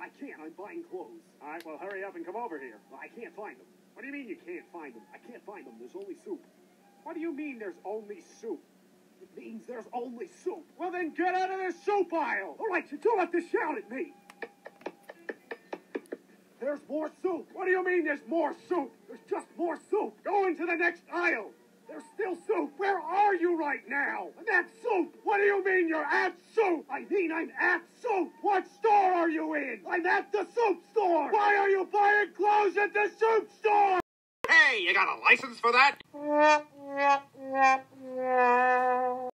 I can't. I'm buying clothes. All right, well, hurry up and come over here. Well, I can't find them. What do you mean you can't find them? I can't find them. There's only soup. What do you mean there's only soup? It means there's only soup. Well, then get out of the soup aisle. All right, you don't have to shout at me. There's more soup. What do you mean there's more soup? There's just more soup. Go into the next aisle. There's still soup. Where are you right now? I'm at soup. What do you mean you're at soup? I mean I'm at soup. What store are you in? I'm at the soup store. Why are you buying clothes at the soup store? Hey, you got a license for that?